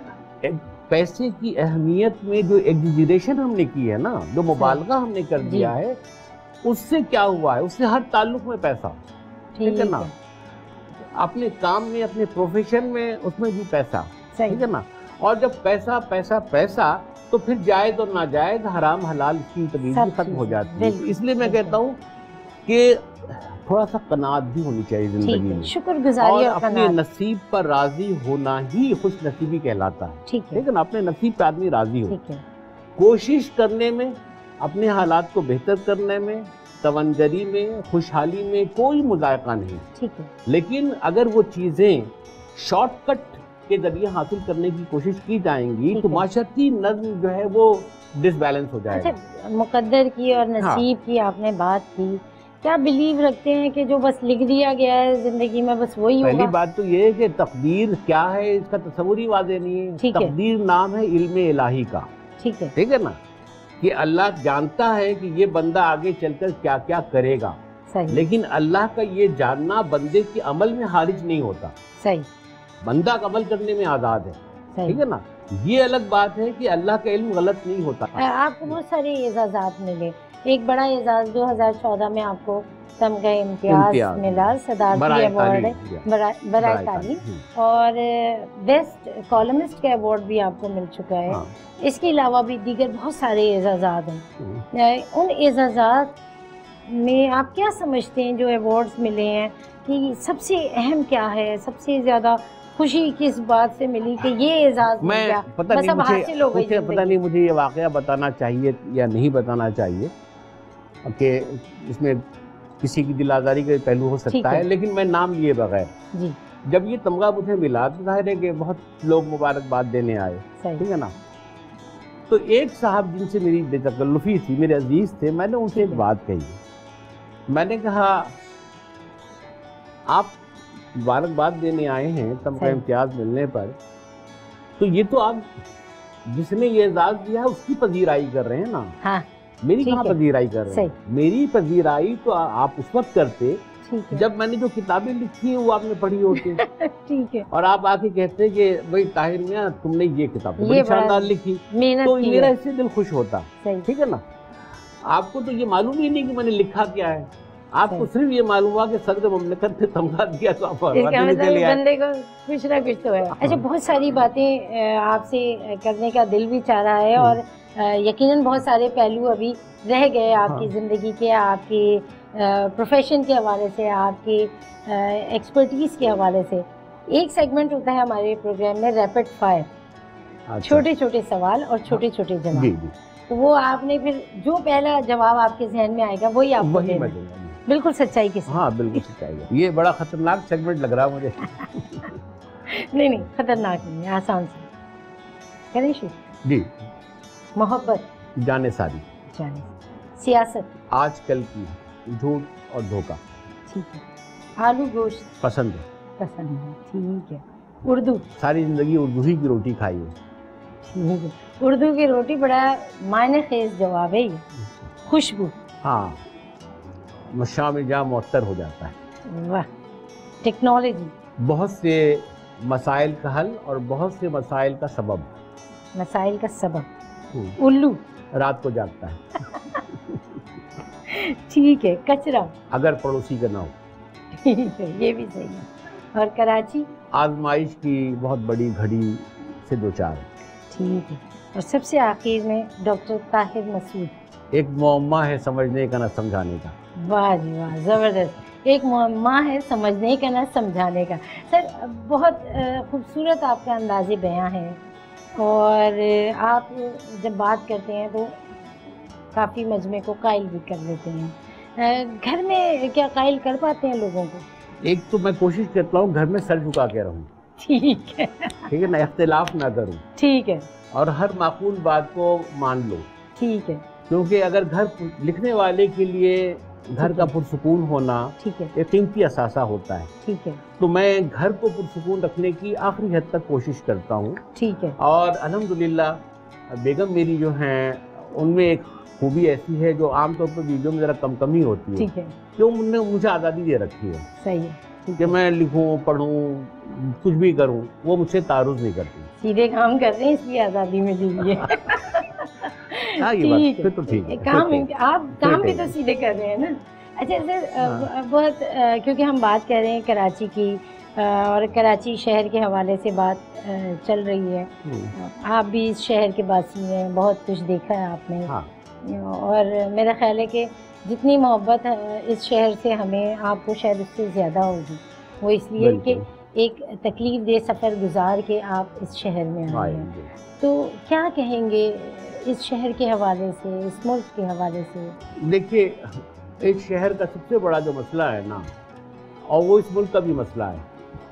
पैसे की अहमियत में जो एग्जीजरेशन हमने की है ना, जो मुबालगा हमने कर दिया है, उससे क्या हुआ है, उससे हर ताल्लुक में पैसा। ठीक है ना। अपने काम में, अपने प्रोफेशन में, उसमें भी पैसा। ठीक है ना। और जब पैसा पैसा पैसा तो फिर जायज़ और नाजायज़, हराम हलाल की तमीज़ भी खत्म हो जाती है। इसलिए मैं कहता हूँ कि थोड़ा सा कनात भी होनी चाहिए जिंदगी में, शुक्रगुजारी और अपने नसीब पर राजी होना ही खुश नसीबी कहलाता है। ठीक है। ना। अपने नसीब पे आदमी राजी हो, कोशिश करने में, अपने हालात को बेहतर करने में, तवंजरी में, खुशहाली में कोई मुज़ायका नहीं। ठीक है। लेकिन अगर वो चीज़ें शॉर्टकट के जरिए हासिल करने की कोशिश की जाएंगी तो माशरती नज़्म जो है वो डिसबैलेंस हो जाएगा। अच्छा, मुकद्दर की और नसीब हाँ। की आपने बात की, क्या बिलीव रखते हैं कि जो बस लिख दिया गया है जिंदगी में बस वही होगा? पहली बात तो ये है कि तकदीर क्या है इसका तस्वुर ही वाज़ेह नहीं है। तकदीर नाम है इल्मे इलाही का। ठीक है। ठीक है ना, कि अल्लाह जानता है कि ये बंदा आगे चलकर क्या क्या करेगा। सही। लेकिन अल्लाह का ये जानना बंदे के अमल में खारिज नहीं होता। सही। बंदा अमल करने में आज़ाद है। ठीक है ना। ये अलग बात है कि अल्लाह का इल्म गलत नहीं होता। आपको बहुत सारे एजाज़ात मिले, एक बड़ा एजाज़ दो हज़ार चौदह में आपको तमगा इम्तियाज मिला, सदारती अवार्ड बराए तालीम, और बेस्ट कॉलमिस्ट का अवार्ड भी आपको मिल चुका है। हाँ। इसके अलावा भी दीगर बहुत सारे एजाज़ात हैं। उन एजाज़ात में आप क्या समझते हैं जो अवार्ड्स मिले हैं कि सबसे अहम क्या है, सबसे ज़्यादा खुशी किस बात से मिली कि ये एजाज़ मिल गया, पता नहीं मुझे, मुझे पता नहीं मुझे ये वाक़या बताना चाहिए या नहीं बताना चाहिए कि इसमें किसी की दिल आज़ारी का पहलू हो सकता है, है, लेकिन मैं नाम लिए बगैर जी। जब ये तमगा मुझे मिला तो जाहिर है कि बहुत लोग मुबारकबाद देने आए, ठीक है ना। तो एक साहब जिनसे मेरी बेतकल्लुफ़ी थी, मेरे अजीज़ थे, मैंने उनसे एक बात कही। मैंने कहा आप मुबारकबाद देने आए हैं तमगा इम्तियाज़ मिलने पर, तो ये तो आप जिसने ये एजाज़ दिया है उसकी पजीराई कर रहे हैं ना। हाँ। मेरी कहाँ पजीराई कर रहे हैं? मेरी पजीराई तो आप उस वक्त करते जब मैंने जो किताबें लिखी हैं वो आपने पढ़ी होती। ठीक है। और आप आके कहते कि भाई ताहिर मियां तुमने ये किताब बड़ी शानदार लिखी, तो मेरा इससे दिल खुश होता, ठीक है ना। आपको तो ये मालूम ही नहीं कि मैंने लिखा क्या है, आपको सिर्फ ये मालूम हुआ कि सदर ममलकत ने तमगा दिया तो आप बंदे को कुछ ना कुछ तो है। अच्छा, बहुत सारी बातें आपसे करने का दिल भी चाह रहा है और यकीनन बहुत सारे पहलू अभी रह गए आपकी हाँ। ज़िंदगी के, आपके प्रोफेशन के हवाले से, आपके एक्सपर्टीज़ के हवाले से। एक सेगमेंट होता है हमारे प्रोग्राम में रैपिड फायर, अच्छा। छोटे छोटे सवाल और छोटे छोटे जवाब, तो वो आपने फिर जो पहला जवाब आपके जहन में आएगा वही आप वही बिल्कुल सच्चाई के साथ। हाँ बिल्कुल सच्चाई। ये बड़ा खतरनाक सेगमेंट लग रहा है मुझे। नहीं नहीं खतरनाक नहीं, आसान से करें शुरू जी। मोहब्बत जाने सारी, जाने सियासत आजकल की, झूठ और धोखा, ठीक है। आलू गोश्त पसंद है, पसंद है, ठीक है। उर्दू सारी जिंदगी उर्दू ही की रोटी खाई है, ठीक है। उर्दू की रोटी बड़ा मायने खेज जवाब है ये। खुशबू हाँ, मशा में जहाँ मुअत्तर हो जाता है। वाह। टेक्नोलॉजी बहुत से मसाइल का हल और बहुत से मसाइल का सबब, मसाइल का सबब। उल्लू रात को जागता है। ठीक है। कचरा अगर पड़ोसी का ना हो, ठीक है, ये भी सही है। और कराची आजमाइश की बहुत बड़ी घड़ी से दो चार, ठीक है। और सबसे आखिर में डॉक्टर ताहिर मसूद, एक मुअम्मा है समझने का ना समझाने का। वाह जी वाह, ज़बरदस्त। एक मुअम्मा है समझने का ना समझाने का। सर बहुत खूबसूरत आपका अंदाज़े बयां है और आप जब बात करते हैं तो काफ़ी मजमे को कायल भी कर लेते हैं। घर में क्या कायल कर पाते हैं लोगों को? एक तो मैं कोशिश करता हूँ घर में सर झुका के रहूँ, ठीक है, ठीक है ना, इख्तिलाफ ना करूँ, ठीक है, और हर माकूल बात को मान लो, ठीक है। क्योंकि अगर घर लिखने वाले के लिए घर का पुरसुकून होना ठीक है, एक कीमती असासा होता है, ठीक है। तो मैं घर को पुरसुकून रखने की आखिरी हद तक कोशिश करता हूँ, ठीक है। और अल्हम्दुलिल्लाह बेगम मेरी जो हैं उनमें एक खूबी ऐसी है जो आमतौर पर वीडियो में ज़रा कम कम ही होती है, ठीक है, कि उन्होंने मुझे आज़ादी दे रखी है, सही है, कि मैं लिखूं पढ़ूं कुछ भी करूं, वो मुझसे तारुज़ नहीं करती। सीधे काम कर रहे हैं इसलिए आज़ादी में दी है। हाँ ये बात फिर तो ठीक है, काम आप काम भी तो सीधे कर रहे हैं ना। अच्छा सर, बहुत क्योंकि हम बात कर रहे हैं कराची की और कराची शहर के हवाले से बात चल रही है, आप भी इस शहर के वासी हैं, बहुत कुछ देखा है आपने, हाँ। और मेरा ख्याल है कि जितनी मोहब्बत इस शहर से हमें आपको शायद उससे ज़्यादा होगी, वो इसलिए कि एक तकलीफ दे सफ़र गुजार के आप इस शहर में आए हैं। तो क्या कहेंगे इस शहर के हवाले से, इस मुल्क के हवाले से? देखिए, इस शहर का सबसे बड़ा जो मसला है ना, और वो इस मुल्क का भी मसला है,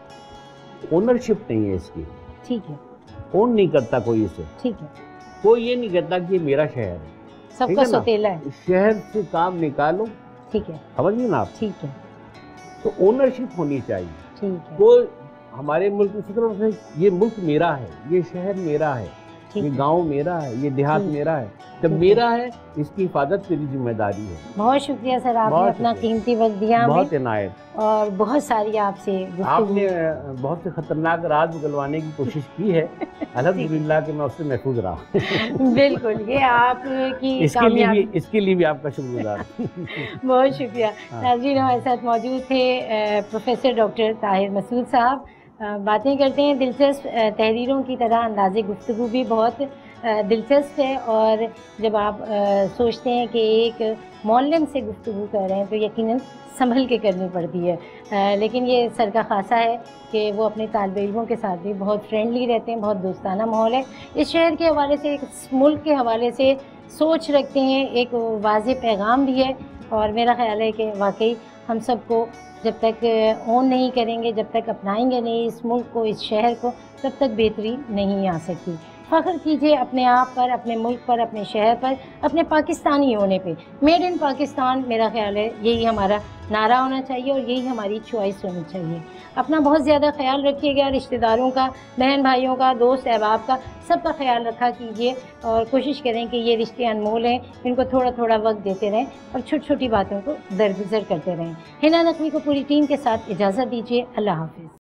ओनरशिप नहीं है इसकी, ठीक है, ओन नहीं करता कोई इसे, ठीक है, कोई ये नहीं कहता कि ये मेरा शहर है, सबका सौतेला है, शहर से काम निकालो, ठीक है, समझिए ना आप, ठीक है, तो ओनरशिप होनी चाहिए, ठीक है। तो हमारे मुल्क में ये मुल्क मेरा है, ये शहर मेरा है, ये गांव मेरा है, ये देहात मेरा है, जब मेरा है इसकी हिफाजत तेरी जिम्मेदारी है। बहुत शुक्रिया सर, आपने अपना कीमती वक्त दिया, बहुत इनायत, और बहुत सारी आपसे आपने बहुत से खतरनाक राज उगलवाने की कोशिश की है। अल्हम्दुलिल्लाह कि मैं उससे महफूज रहा। बिल्कुल, ये आपकी इसके लिए भी इसके लिए भी आपका शुक्रगुजार। बहुत शुक्रिया। नाज़रीन, हमारे साथ मौजूद थे प्रोफेसर डॉक्टर ताहिर मसूद साहब। बातें करते हैं दिलचस्प, तहरीरों की तरह अंदाज़े गुफ्तगू भी बहुत दिलचस्प है, और जब आप सोचते हैं कि एक मौलम से गुफ्तगू कर रहे हैं तो यकीनन संभल के करनी पड़ती है। आ, लेकिन ये सर का खासा है कि वो अपने तालिब इल्मों के साथ भी बहुत फ्रेंडली रहते हैं, बहुत दोस्ताना माहौल है। इस शहर के हवाले से, इस मुल्क के हवाले से सोच रखते हैं, एक वाज़ेह पैगाम भी है, और मेरा ख़्याल है कि वाकई हम सबको जब तक ओन नहीं करेंगे, जब तक अपनाएंगे नहीं इस मुल्क को, इस शहर को, तब तक बेहतरी नहीं आ सकती। फ़ख्र कीजिए अपने आप पर, अपने मुल्क पर, अपने शहर पर, अपने पाकिस्तानी होने पे। मेड इन पाकिस्तान, मेरा ख्याल है यही हमारा नारा होना चाहिए और यही हमारी चॉइस होनी चाहिए। अपना बहुत ज़्यादा ख्याल रखिएगा, रिश्तेदारों का, बहन भाइयों का, दोस्त अहबाब का, सबका ख्याल रखा कीजिए, और कोशिश करें कि ये रिश्ते अनमोल हैं, इनको थोड़ा थोड़ा वक्त देते रहें और छोटी छोटी बातों को दरगुजर करते रहें। हिना नकवी को पूरी टीम के साथ इजाज़त दीजिए। अल्लाह हाफ़िज़।